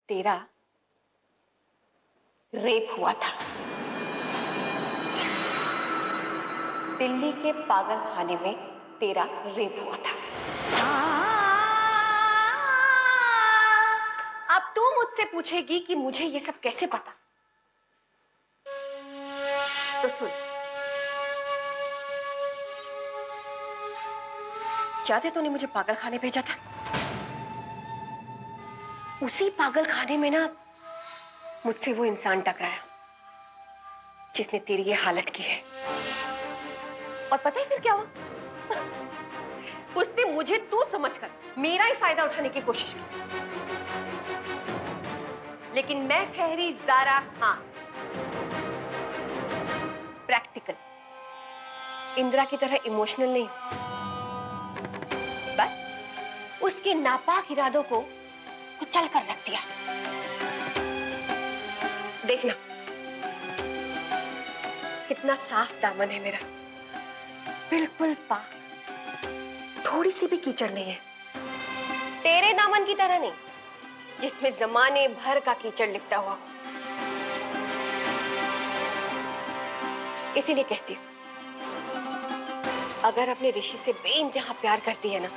तेरा रेप हुआ था। दिल्ली के पागल खाने में तेरा रेप हुआ था। अब तू मुझसे पूछेगी कि मुझे ये सब कैसे पता। तो सुन, याद है तूने मुझे पागल खाने भेजा था? उसी पागल खाने में ना मुझसे वो इंसान टकराया जिसने तेरी ये हालत की है। और पता है फिर क्या हुआ? उसने मुझे तू समझकर मेरा ही फायदा उठाने की कोशिश की, लेकिन मैं ठहरी ज़ारा खान, प्रैक्टिकल, इंदिरा की तरह इमोशनल नहीं। बस उसके नापाक इरादों को कुचल कर रख दिया। देखना कितना साफ दामन है मेरा, बिल्कुल पाक, थोड़ी सी भी कीचड़ नहीं है। तेरे दामन की तरह नहीं जिसमें जमाने भर का कीचड़ लिपटा हुआ हो। इसीलिए कहती हूं, अगर अपने ऋषि से बेइंतहा प्यार करती है ना,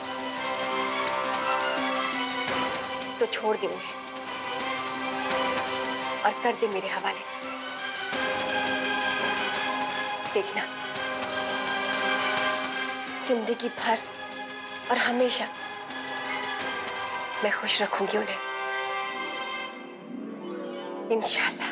तो छोड़ दे उन्हें और कर दे मेरे हवाले। देखना जिंदगी भर और हमेशा मैं खुश रखूंगी उन्हें, इंशाल्लाह।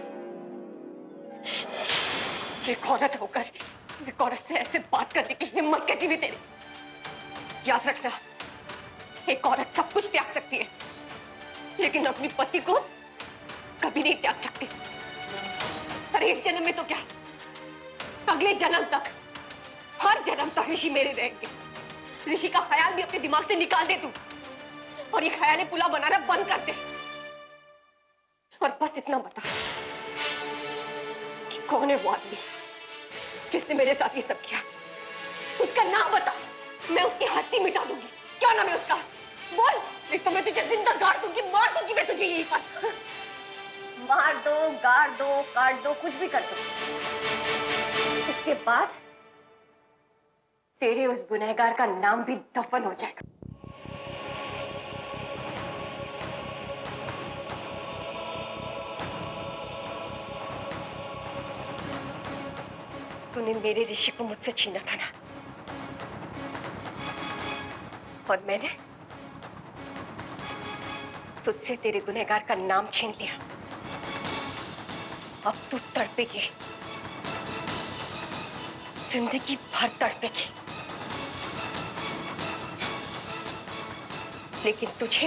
एक औरत होकर एक औरत से ऐसे बात करने की हिम्मत कैसी भी तेरी? याद रखना, एक औरत सब कुछ त्याग सकती है, लेकिन अपनी पति को कभी नहीं त्याग सकती। अरे इस जन्म में तो क्या, अगले जन्म तक, हर जन्म तक ऋषि मेरे रहेंगे। ऋषि का ख्याल भी अपने दिमाग से निकाल दे तू, और ये ख्याल पुलाव बनाना बंद कर दे। और बस इतना बता कि कौन है वो आदमी जिसने मेरे साथ ये सब किया। उसका नाम बता, मैं उसकी हस्ती मिटा दूंगी। क्या नाम है उसका? बोल, नहीं तो मैं तुझे जिंदा गाड़ दूंगी, मार दूंगी मैं तुझे यहीं पर। मार दो, गाड़ दो, काट दो, कुछ भी कर दो। उसके बाद तेरे उस गुनहगार का नाम भी दफन हो जाएगा। तूने मेरे ऋषि को मुझसे छीना था ना, और मैंने तुझसे तेरे गुनहगार का नाम छीन लिया। अब तू तड़पेगी, जिंदगी भर तड़पेगी, लेकिन तुझे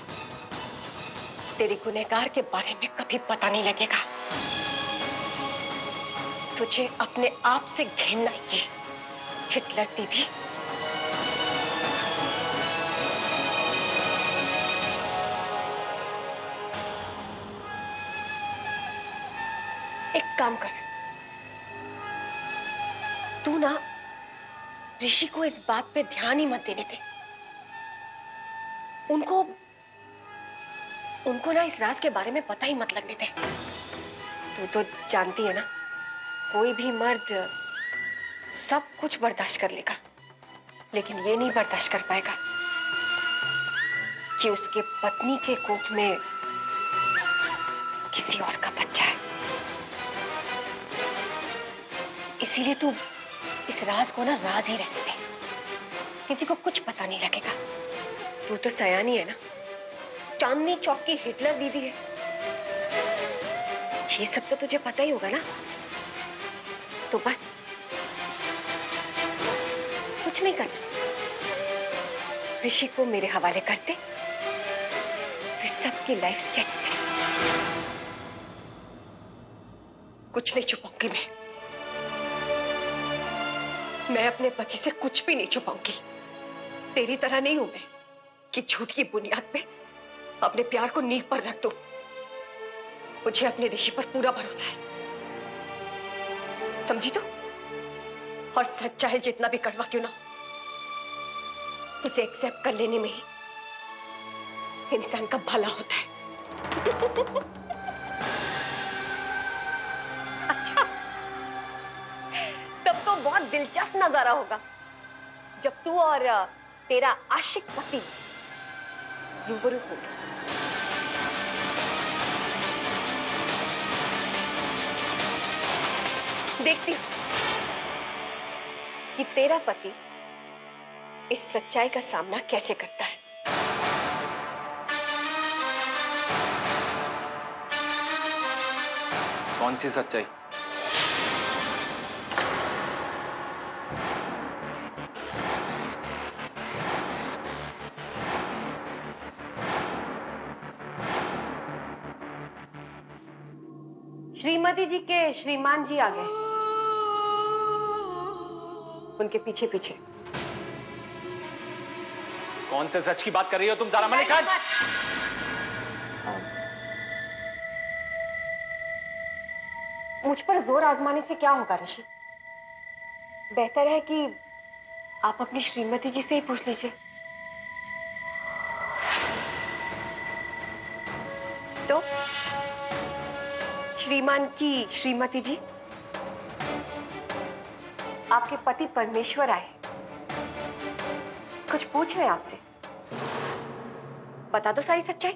तेरे गुनहगार के बारे में कभी पता नहीं लगेगा। तुझे अपने आप से घिनना ही हिटलर दीदी। एक काम कर, तू ना ऋषि को इस बात पे ध्यान ही मत देने दे। उनको ना इस राज के बारे में पता ही मत लगने दे। तू तो जानती है ना, कोई भी मर्द सब कुछ बर्दाश्त कर लेगा, लेकिन ये नहीं बर्दाश्त कर पाएगा कि उसके पत्नी के कोख में किसी और का बच्चा है। इसीलिए तू इस राज को ना राज ही रहने दे, किसी को कुछ पता नहीं लगेगा। तू तो सयानी है ना, चांदनी चौक की हिटलर दीदी है। ये सब तो तुझे पता ही होगा ना। तो बस कुछ नहीं करना, ऋषि को मेरे हवाले करते, फिर सबकी लाइफ सेट। कुछ नहीं छुपाऊंगी मैं अपने पति से कुछ भी नहीं छुपाऊंगी। तेरी तरह नहीं हूं मैं कि झूठ की बुनियाद पे अपने प्यार को नींव पर रख दूं। मुझे अपने ऋषि पर पूरा भरोसा है, समझी तो? और सच चाहे जितना भी कड़वा क्यों ना, उसे एक्सेप्ट कर लेने में ही इंसान का भला होता है। अच्छा, तब तो बहुत दिलचस्प नजारा होगा जब तू और तेरा आशिक पति रूबरू होगा। देखती हूं कि तेरा पति इस सच्चाई का सामना कैसे करता है। कौन सी सच्चाई? श्रीमती जी के श्रीमान जी आ गए, उनके पीछे पीछे। कौन से सच की बात कर रही हो तुम ज़ारा मलिक खान? मुझ पर जोर आजमाने से क्या होगा ऋषि? बेहतर है कि आप अपनी श्रीमती जी से ही पूछ लीजिए। तो श्रीमान की श्रीमती जी, आपके पति परमेश्वर आए, कुछ पूछ रहे हैं आपसे, बता दो सारी सच्चाई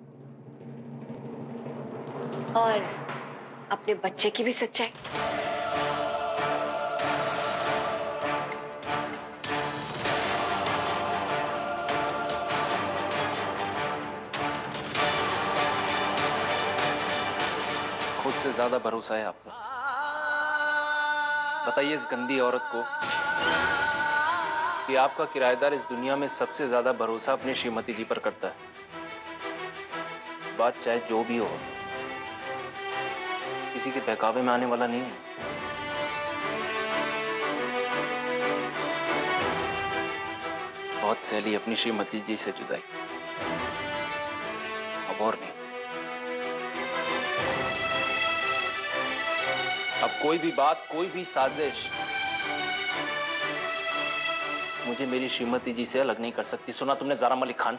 और अपने बच्चे की भी सच्चाई। खुद से ज्यादा भरोसा है आपको। बताइए इस गंदी औरत को कि आपका किराएदार इस दुनिया में सबसे ज्यादा भरोसा अपनी श्रीमती जी पर करता है। बात चाहे जो भी हो, किसी के बहकावे में आने वाला नहीं है। बहुत सहली अपनी श्रीमती जी से जुदाई, अब और नहीं। अब कोई भी बात, कोई भी साजिश मुझे मेरी श्रीमती जी से अलग नहीं कर सकती। सुना तुमने ज़ारा मलिक खान?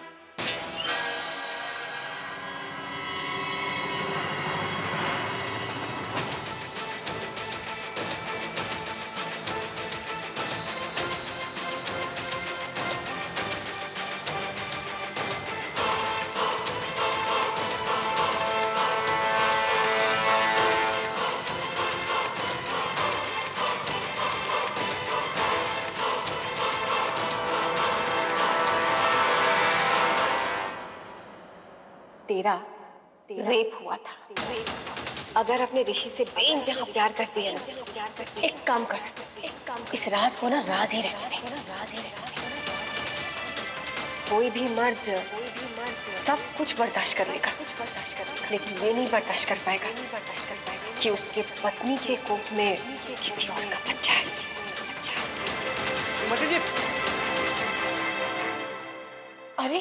तेरा रेप हुआ था। अगर अपने ऋषि से बेइंतहा प्यार करती है ना, एक काम कर, इस राज को ना राज ही रहने दे। कोई भी मर्द सब कुछ बर्दाश्त कर लेगा, लेकिन ये नहीं बर्दाश्त कर पाएगा कि उसके पत्नी के कोख में किसी और का बच्चा है। जी। अरे,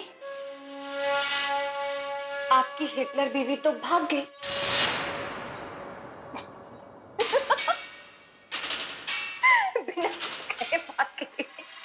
आपकी हिटलर बीवी तो भाग गई। बिना कहे भाग गई।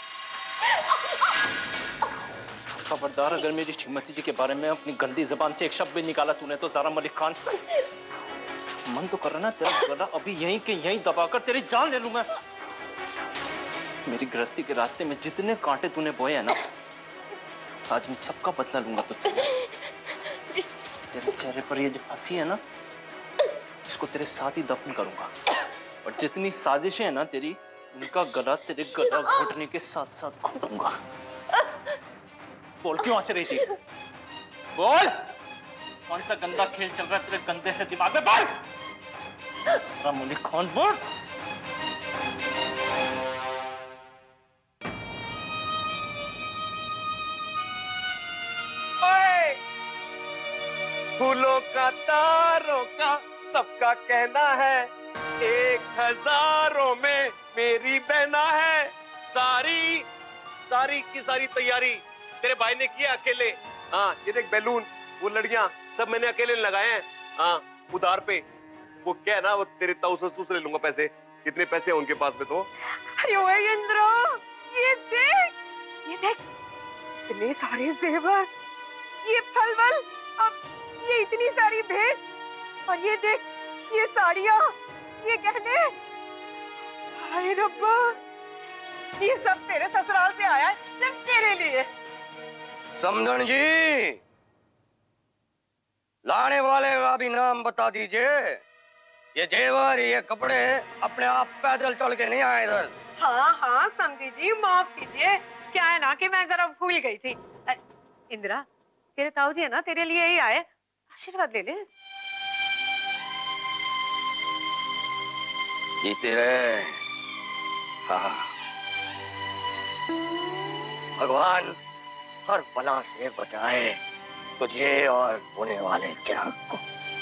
खबरदार, अगर मेरी श्रीमती जी के बारे में अपनी गंदी जबान से एक शब्द भी निकाला तूने तो ज़ारा मलिक खान, मन तो कर रहा ना तेरा गला अभी यहीं के यहीं दबाकर तेरी जान ले लूं मैं। मेरी गृहस्थी के रास्ते में जितने कांटे तूने बोए हैं ना, आज मैं सबका बदला लूंगा तुझसे। तेरे चेहरे पर ये जो हंसी है ना, इसको तेरे साथ ही दफन करूंगा। और जितनी साजिशें हैं ना तेरी, उनका गला तेरे गला घोटने के साथ साथ घोटूंगा। बोल, क्यों हंस रही थी? बोल, कौन सा गंदा खेल चल रहा है तेरे गंदे से दिमाग में? बोल ज़ारा मलिक खान, बोल। फूलों का तारों का सबका कहना है, 1000 में मेरी बहना है। सारी की सारी तैयारी तेरे भाई ने की है अकेले। हाँ, ये देख बैलून, वो लड़ियां सब मैंने अकेले लगाए हैं। हाँ, उधार पे। वो क्या है ना, वो तेरे ताऊ ससुर से ले लूंगा पैसे। कितने पैसे हैं उनके पास में तो? अरे इंद्र, ये देख इतने सारे जेवर, ये फलवल, अब ये इतनी सारी भेंट, और ये देख, ये साड़ियाँ, ये गहने, हाय रब्बा, ये सब तेरे ससुराल से आया है, सिर्फ तेरे लिए। समझन जी, लाने वाले का भी नाम बता दीजिए। ये जेवर, ये कपड़े अपने आप पैदल चल के नहीं आए इधर। हाँ हाँ समझी जी, माफ कीजिए, क्या है ना कि मैं जरा भूल गई थी। इंदिरा, तेरे ताऊ जी है ना, तेरे लिए ही आए, आशीर्वाद ले ले। जीते रहे। हाँ, भगवान हर बला से बचाए तुझे और होने वाले चिराग को।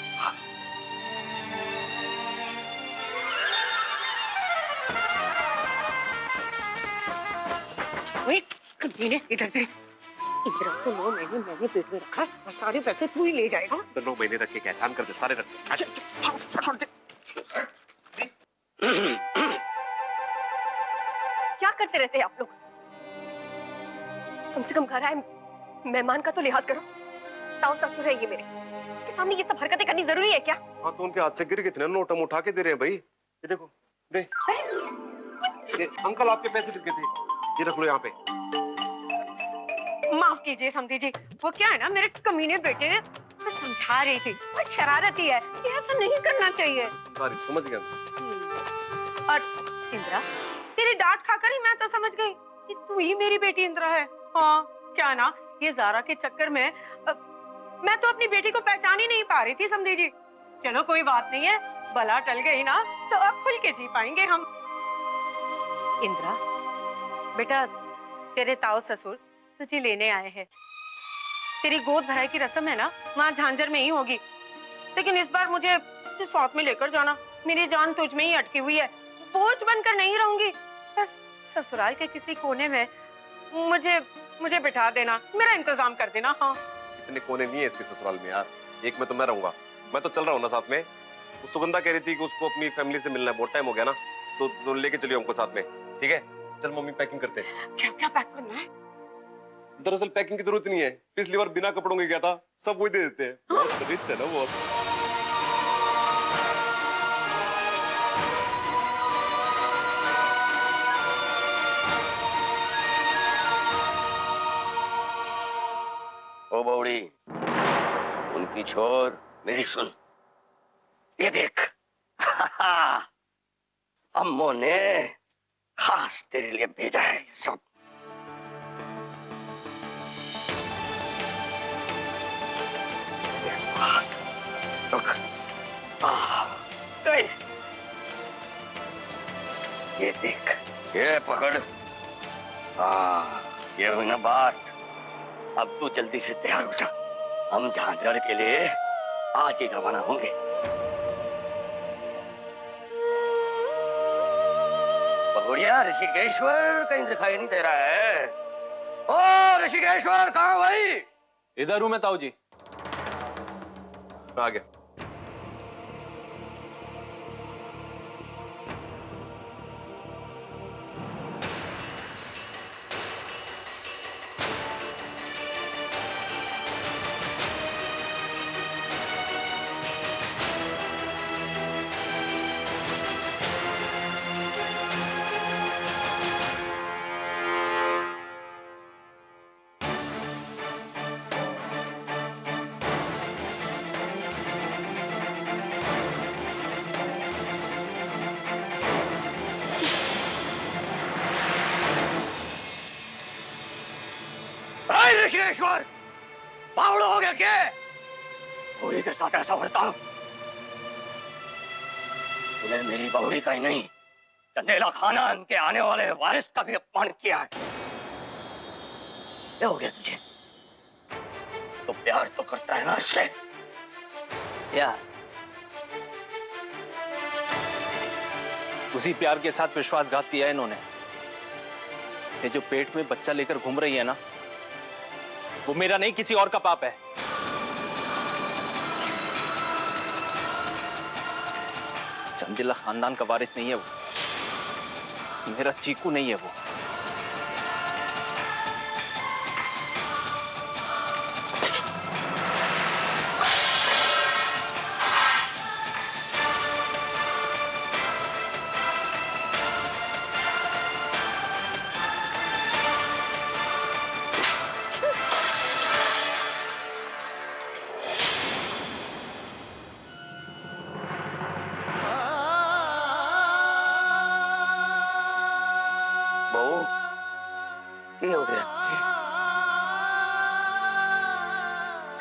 कमीने, इधर दे। इंदिरा को 9 महीने मैंने पेट में रखा और सारे पैसे तू ही ले जाएगा। तो 9 महीने रख के क्या एहसान कर दे, सारे रख दे। क्या करते रहते हैं आप लोग? कम से कम घर आए मेहमान का तो लिहाज करो। साउस ससुर है ये मेरे, के सामने ये सब हरकतें करनी जरूरी है क्या? हाँ तो उनके हाथ से गिर कितने नोट हम उठा के दे रहे हैं भाई। ये देखो, दे। ये अंकल आपके पैसे गिर थे, ये रख लो यहाँ पे। माफ कीजिए समझी जी, वो क्या है ना, मेरे कमीने बेटे ने, मैं समझा रही थी, वो शरारती है, ये ऐसा नहीं करना चाहिए। समझ गया। और इंदिरा, तेरी डांट खाकर ही मैं तो समझ गई कि तू ही मेरी बेटी इंदिरा है। हाँ, क्या ना, ये ज़ारा के चक्कर में मैं तो अपनी बेटी को पहचान ही नहीं पा रही थी समझी जी। चलो कोई बात नहीं है, बला टल गई ना तो अब खुल के जी पाएंगे हम। इंदिरा बेटा, तेरे ताऊ ससुर तुझे लेने आए हैं। तेरी गोद भराई की रस्म है ना, वहाँ झांझर में ही होगी, लेकिन इस बार मुझे साथ में लेकर जाना। मेरी जान तुझ में ही अटकी हुई है, बोझ बनकर नहीं रहूंगी। बस ससुराल के किसी कोने में मुझे बिठा देना, मेरा इंतजाम कर देना। हाँ, इतने कोने नहीं है इसके ससुराल में यार, एक में तो मैं रहूंगा। मैं तो चल रहा हूँ ना साथ में। सुगंधा कह रही थी कि उसको अपनी फैमिली से मिलना है, बहुत टाइम हो गया ना, तो लेके चलिए हमको साथ में। ठीक है, चल मम्मी पैकिंग करते हैं। क्या क्या पैक करना है? दरअसल पैकिंग की जरूरत नहीं है, पिछली बार बिना कपड़ों के गया था, सब वही दे देते हैं। बहुत रिच है ना बहुत। ओ बौड़ी, उनकी छोर मेरी सुन। ये देख, अम्मो ने खास तेरे लिए भेजा है सब। ये देख, ये पकड़। हाँ, ये हुई ना बात। अब तू जल्दी से तैयार हो जा, हम झांझर के लिए आज ही रवाना होंगे। बहुड़िया, ऋषिकेश्वर कहीं दिखाई नहीं दे रहा है। ओ ऋषिकेश्वर, कहाँ भाई? इधर हूं मैं ताऊ जी। आ गया। ऋषिकेश्वर, पागल हो गया क्या? बहुड़ी के साथ ऐसा बर्ताव? तूने मेरी बहुड़ी का ही नहीं, चंदेला खानदान के आने वाले वारिस का भी अपमान किया है। क्या हो गया तुझे? तो प्यार तो करता है ना इससे? प्यार? उसी प्यार के साथ विश्वासघात किया है इन्होंने। ये जो पेट में बच्चा लेकर घूम रही है ना, वो मेरा नहीं किसी और का पाप है। चंदेला खानदान का वारिस नहीं है वो, मेरा चीकू नहीं है वो।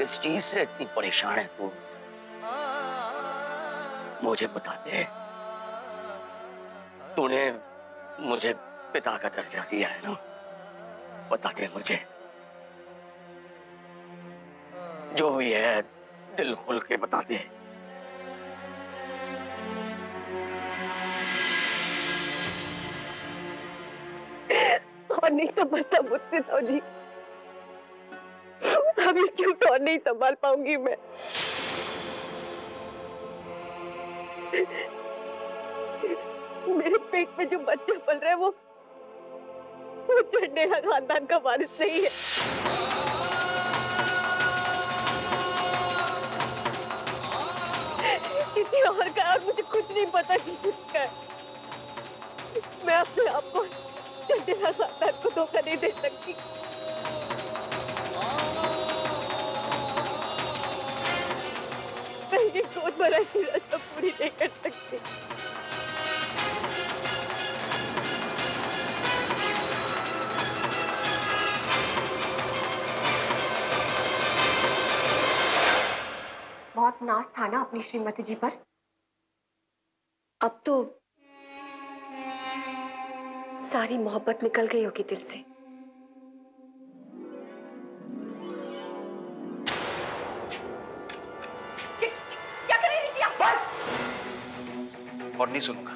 किस चीज से इतनी परेशान है तू? मुझे बता दे। तूने मुझे पिता का दर्जा दिया है ना? बता दे मुझे। जो भी है दिल खुल के बता दे। और नहीं समझता मुझसे तो जी, अभी झूठ और नहीं संभाल पाऊंगी मैं। मेरे पेट में जो बच्चा पल रहा है वो चंडेला खानदान का वारिस नहीं है। किसी और का, और मुझे कुछ नहीं पता कि किसका है। मैं अपने आप को चंडेला खानदान को धोखा नहीं दे सकती। मैं ये रोजमर्रा की रस्म पूरी नहीं कर सकती। बहुत नाज था ना अपनी श्रीमती जी पर। अब तो सारी मोहब्बत निकल गई होगी दिल से। क्या कर रही थी आप? और नहीं सुनूंगा।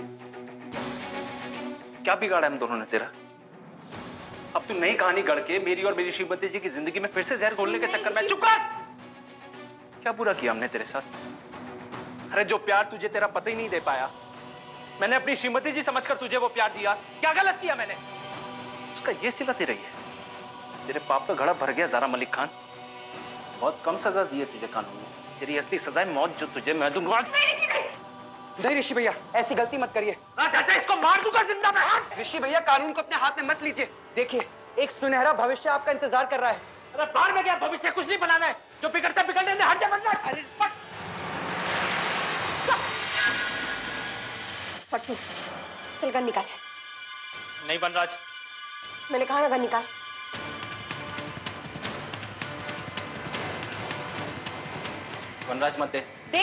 क्या बिगाड़ा हम दोनों ने तेरा? अब तू नई कहानी गढ़ के मेरी और मेरी श्रीमती जी की जिंदगी में फिर से जहर घोलने के चक्कर में। चुप कर। क्या बुरा किया हमने तेरे साथ? अरे जो प्यार तुझे तेरा पता ही नहीं दे पाया, मैंने अपनी श्रीमती जी समझकर तुझे वो प्यार दिया। क्या गलत किया मैंने? उसका ये चिल्लाती रही है। तेरे पाप का घड़ा भर गया ज़ारा मलिक खान। बहुत कम सजा दी है तुझे कानून ने। तेरी असली सजा है मौत, जो तुझे मैं दूंगा। नहीं ऋषि भैया, ऐसी गलती मत करिए। चाचा इसको मार दूंगा जिंदा में। ऋषि भैया, कानून को अपने हाथ में मत लीजिए। देखिए, एक सुनहरा भविष्य आपका इंतजार कर रहा है। अरे बाहर में क्या भविष्य? कुछ नहीं बनाना है। जो बिगड़ता बिगड़ने में हट जा। बन रहा है। पट्टू, चल गन निकाल। नहीं वनराज, मैंने कहा ना गन निकाल। वनराज मत दे। दे,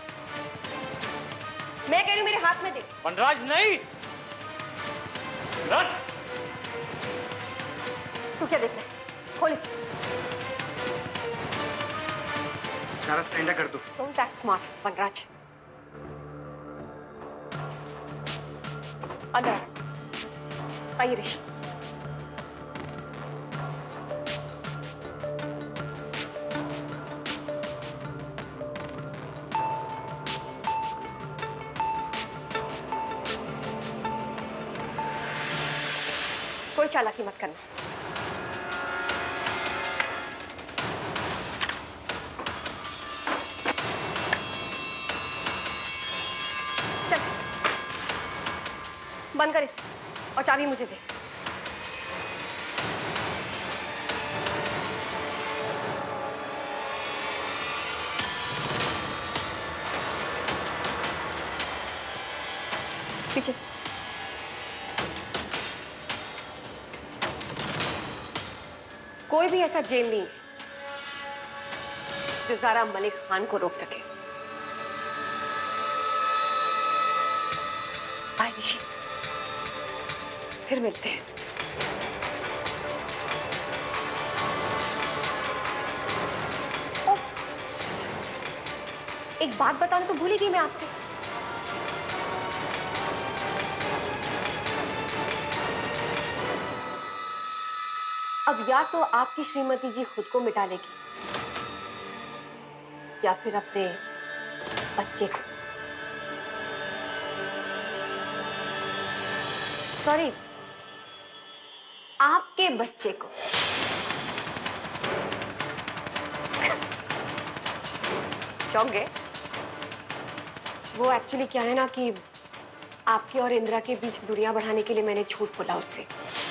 मैं कह रही हूं मेरे हाथ में दे। वनराज नहीं। वनराज, तू क्या देखना है? खोल इसे। सारा ठंडा कर दो। Don't act smart Vanraj. अंदर आइए ऋषि। कोई चालाकी मत करना। चल बंद कर इसे और चाबी मुझे दे। पीछे। कोई भी ऐसा जेल नहीं है जो ज़ारा मलिक खान को रोक सके। आए ऋषि, फिर मिलते हैं। एक बात बताना तो भूल ही गई मैं आपसे। अब या तो आपकी श्रीमती जी खुद को मिटा लेगी या फिर अपने बच्चे को। सॉरी, आपके बच्चे को। चौंक गए? वो एक्चुअली क्या है ना कि आपके और इंदिरा के बीच दूरियां बढ़ाने के लिए मैंने झूठ बोला उससे।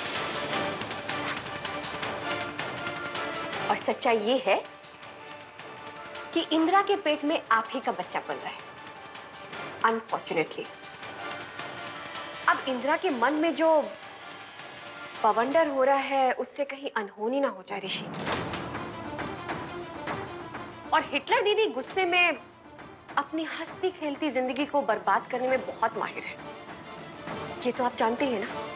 और सच्चाई ये है कि इंदिरा के पेट में आप ही का बच्चा पल रहा है, अनफॉर्चुनेटली। अब इंदिरा के मन में जो बवंडर हो रहा है उससे कहीं अनहोनी ना हो जाए ऋषि। और हिटलर दीदी गुस्से में अपनी हंसती खेलती जिंदगी को बर्बाद करने में बहुत माहिर है। ये तो आप जानते ही हैं ना।